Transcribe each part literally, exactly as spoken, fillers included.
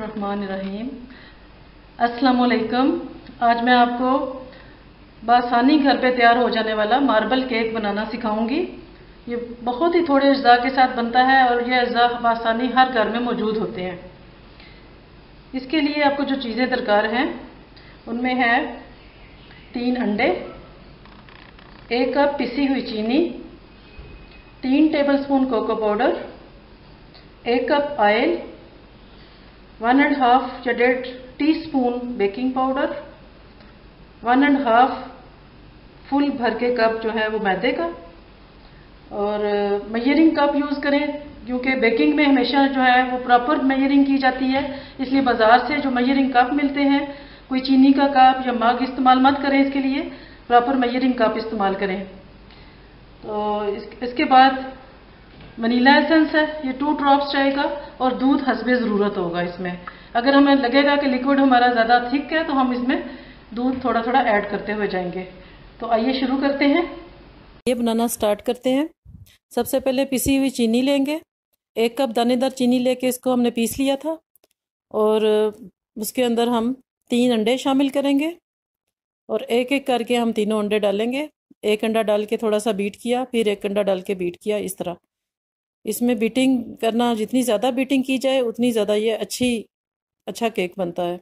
बिस्मिल्लाहिर्रहमानिर्रहीम। अस्सलाम वालेकुम। आज मैं आपको बासानी घर पे तैयार हो जाने वाला मार्बल केक बनाना सिखाऊंगी। ये बहुत ही थोड़े अज्जा के साथ बनता है और ये अज्जा बासानी हर घर में मौजूद होते हैं। इसके लिए आपको जो चीज़ें दरकार हैं उनमें है तीन अंडे, एक कप पिसी हुई चीनी, तीन टेबलस्पून कोको पाउडर, एक cup oil, one and half या डेढ़ teaspoon baking powder, one and half full भर के कप जो है वो मैदे का, और मेजरिंग कप यूज़ करें क्योंकि बेकिंग में हमेशा जो है वो प्रॉपर मेजरिंग की जाती है। इसलिए बाज़ार से जो मेजरिंग कप मिलते हैं, कोई चीनी का कप या मग इस्तेमाल मत करें, इसके लिए प्रॉपर मेजरिंग कप इस्तेमाल करें। तो इस, इसके बाद वनीला एसेंस है, ये टू ड्रॉप्स रहेगा, और दूध हस्बे ज़रूरत होगा इसमें। अगर हमें लगेगा कि लिक्विड हमारा ज़्यादा थिक है तो हम इसमें दूध थोड़ा थोड़ा ऐड करते हुए जाएंगे। तो आइए शुरू करते हैं। ये बनाना स्टार्ट करते हैं। सबसे पहले पिसी हुई चीनी लेंगे। एक कप दानेदार चीनी लेके इसको हमने पीस लिया था, और उसके अंदर हम तीन अंडे शामिल करेंगे और एक एक करके हम तीनों अंडे डालेंगे। एक अंडा डाल के थोड़ा सा बीट किया, फिर एक अंडा डाल के बीट किया। इस तरह इसमें बीटिंग करना, जितनी ज़्यादा बीटिंग की जाए उतनी ज़्यादा ये अच्छी अच्छा केक बनता है।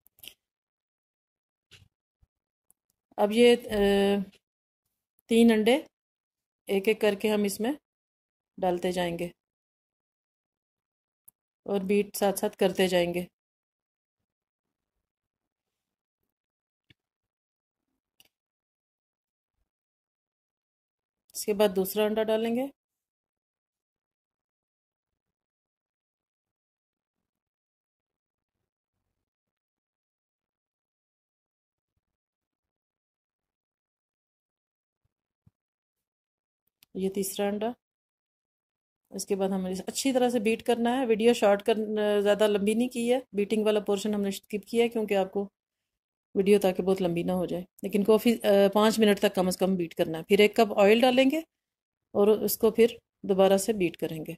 अब ये तीन अंडे एक एक करके हम इसमें डालते जाएंगे और बीट साथ साथ करते जाएंगे। इसके बाद दूसरा अंडा डालेंगे। ये तीसरा अंडा। इसके बाद हमें अच्छी तरह से बीट करना है। वीडियो शॉर्ट कर ज़्यादा लंबी नहीं की है, बीटिंग वाला पोर्शन हमने स्किप किया है क्योंकि आपको वीडियो ताकि बहुत लंबी ना हो जाए। लेकिन कॉफ़ी पाँच मिनट तक कम से कम बीट करना है। फिर एक कप ऑयल डालेंगे और उसको फिर दोबारा से बीट करेंगे।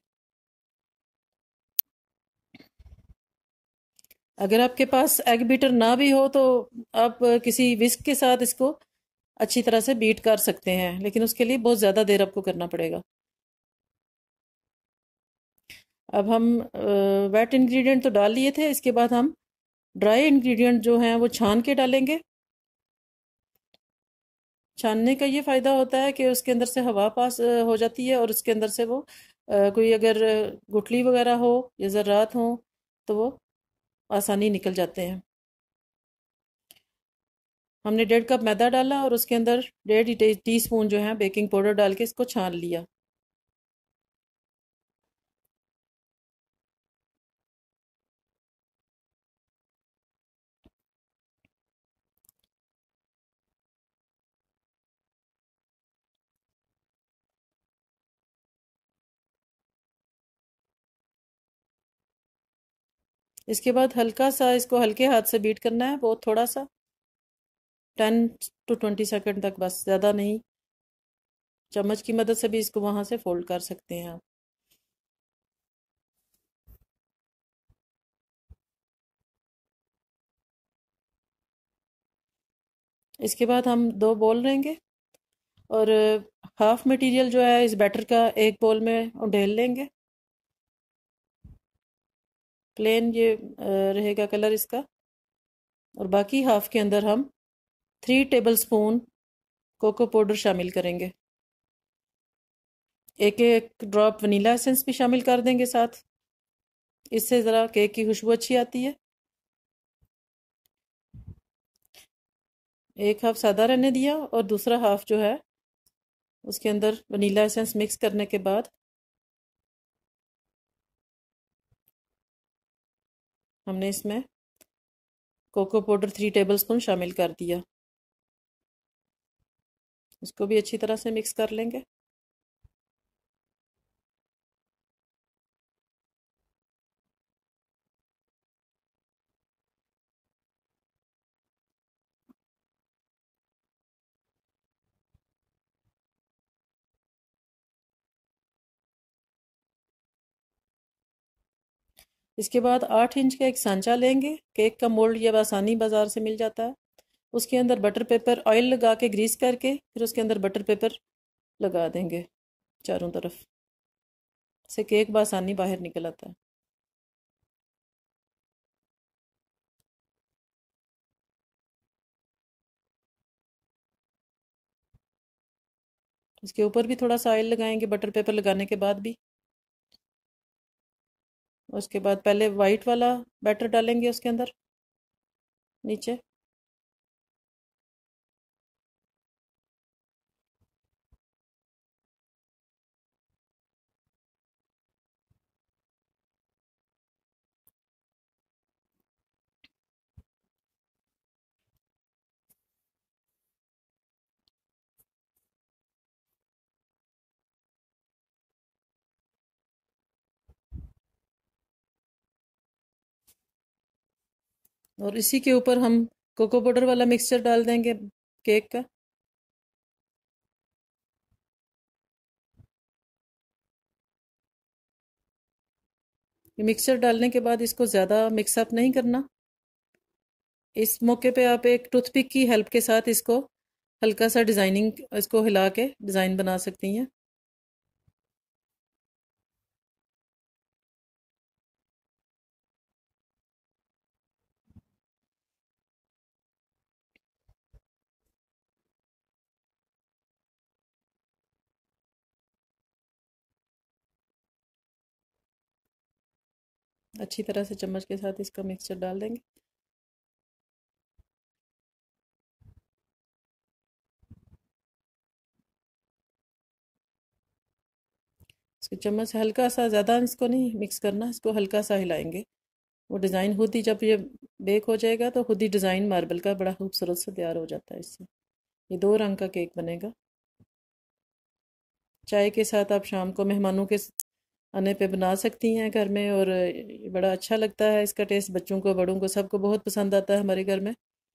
अगर आपके पास एग बीटर ना भी हो तो आप किसी विस्क के साथ इसको अच्छी तरह से बीट कर सकते हैं, लेकिन उसके लिए बहुत ज़्यादा देर आपको करना पड़ेगा। अब हम वेट इंग्रेडिएंट तो डाल लिए थे, इसके बाद हम ड्राई इंग्रेडिएंट जो हैं वो छान के डालेंगे। छानने का ये फ़ायदा होता है कि उसके अंदर से हवा पास हो जाती है और उसके अंदर से वो कोई अगर गुठली वगैरह हो या ज़र्रात हो तो वो आसानी निकल जाते हैं। हमने डेढ़ कप मैदा डाला और उसके अंदर डेढ़ टी स्पून जो है बेकिंग पाउडर डाल के इसको छान लिया। इसके बाद हल्का सा इसको हल्के हाथ से बीट करना है, बहुत थोड़ा सा, टेन टू ट्वेंटी सेकेंड तक, बस ज़्यादा नहीं। चम्मच की मदद से भी इसको वहाँ से फोल्ड कर सकते हैं आप। इसके बाद हम दो बोल लेंगे और हाफ मटेरियल जो है इस बैटर का एक बोल में उंडेल लेंगे। प्लेन ये रहेगा कलर इसका, और बाकी हाफ के अंदर हम three tablespoon cocoa powder शामिल करेंगे। एक एक ड्रॉप वनीला एसेंस भी शामिल कर देंगे साथ, इससे ज़रा केक की खुशबू अच्छी आती है। एक हाफ सादा रहने दिया और दूसरा हाफ जो है उसके अंदर वनीला एसेंस मिक्स करने के बाद हमने इसमें cocoa powder three tablespoon शामिल कर दिया। इसको भी अच्छी तरह से मिक्स कर लेंगे। इसके बाद आठ इंच का एक सांचा लेंगे। केक का मोल्ड ये आसानी बाज़ार से मिल जाता है। उसके अंदर बटर पेपर ऑयल लगा के ग्रीस करके फिर उसके अंदर बटर पेपर लगा देंगे चारों तरफ से, केक बासानी बाहर निकल आता है। इसके ऊपर भी थोड़ा सा ऑयल लगाएंगे बटर पेपर लगाने के बाद भी। उसके बाद पहले वाइट वाला बैटर डालेंगे उसके अंदर नीचे, और इसी के ऊपर हम कोको पाउडर वाला मिक्सचर डाल देंगे केक का। ये मिक्सचर डालने के बाद इसको ज़्यादा मिक्सअप नहीं करना। इस मौके पे आप एक टूथपिक की हेल्प के साथ इसको हल्का सा डिज़ाइनिंग, इसको हिला के डिज़ाइन बना सकती हैं। अच्छी तरह से चम्मच के साथ इसका मिक्सचर डाल देंगे। इसको चम्मच से हल्का सा, ज़्यादा इसको नहीं मिक्स करना, इसको हल्का सा हिलाएंगे। वो डिज़ाइन खुद ही जब ये बेक हो जाएगा तो खुद ही डिज़ाइन मार्बल का बड़ा खूबसूरत से तैयार हो जाता है। इससे ये दो रंग का केक बनेगा। चाय के साथ आप शाम को मेहमानों के आने पे बना सकती हैं घर में, और बड़ा अच्छा लगता है। इसका टेस्ट बच्चों को, बड़ों को, सबको बहुत पसंद आता है हमारे घर में।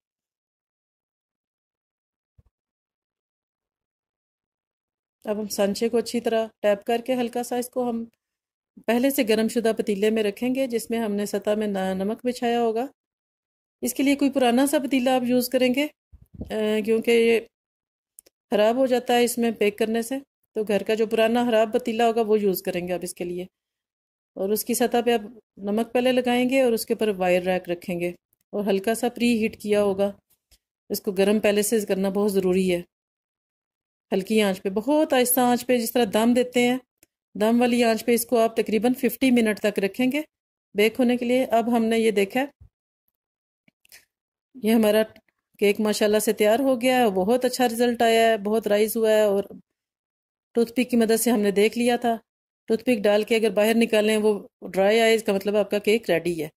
अब हम सांचे को अच्छी तरह टैप करके हल्का सा इसको हम पहले से गर्म शुदा पतीले में रखेंगे जिसमें हमने सतह में नमक बिछाया होगा। इसके लिए कोई पुराना सा पतीला आप यूज़ करेंगे क्योंकि ये ख़राब हो जाता है इसमें बेक करने से, तो घर का जो पुराना ख़राब पतीला होगा वो यूज़ करेंगे आप इसके लिए। और उसकी सतह पे आप नमक पहले लगाएंगे और उसके ऊपर वायर रैक रखेंगे और हल्का सा प्री हीट किया होगा। इसको गर्म पहले से करना बहुत ज़रूरी है। हल्की आंच पे, बहुत आहिस्ता आंच पे, जिस तरह दम देते हैं दम वाली आंच पे इसको आप तकरीबन पचास मिनट तक रखेंगे बेक होने के लिए। अब हमने ये देखा, ये हमारा केक माशाल्लाह से तैयार हो गया है। बहुत अच्छा रिजल्ट आया है, बहुत राइज हुआ है। और टूथपिक की मदद से हमने देख लिया था। टूथपिक डाल के अगर बाहर निकालें वो ड्राई आए, इसका मतलब आपका केक रेडी है।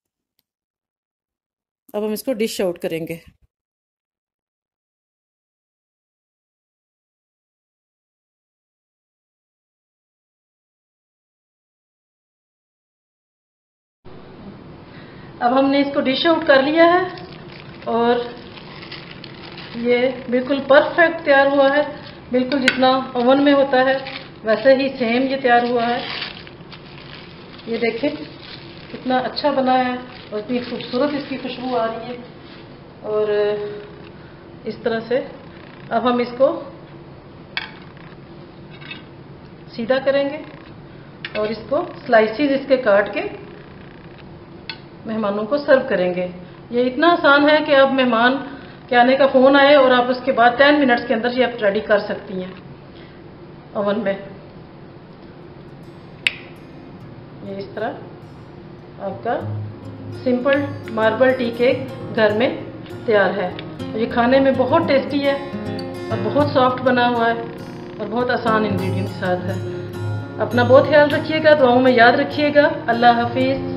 अब हम इसको डिश आउट करेंगे। अब हमने इसको डिश आउट कर लिया है और ये बिल्कुल परफेक्ट तैयार हुआ है। बिल्कुल जितना ओवन में होता है वैसे ही सेम ये तैयार हुआ है। ये देखें कितना अच्छा बना है और इतनी खूबसूरत इसकी खुशबू आ रही है। और इस तरह से अब हम इसको सीधा करेंगे और इसको स्लाइसिस इसके काट के मेहमानों को सर्व करेंगे। ये इतना आसान है कि अब मेहमान के आने का फ़ोन आए और आप उसके बाद टेन मिनट्स के अंदर ये आप रेडी कर सकती हैं ओवन में। ये इस तरह आपका सिंपल मार्बल टी केक घर में तैयार है। ये खाने में बहुत टेस्टी है और बहुत सॉफ्ट बना हुआ है और बहुत आसान इंग्रेडिएंट के साथ है। अपना बहुत ख्याल रखिएगा, दुआओं में याद रखिएगा। अल्लाह हाफिज़।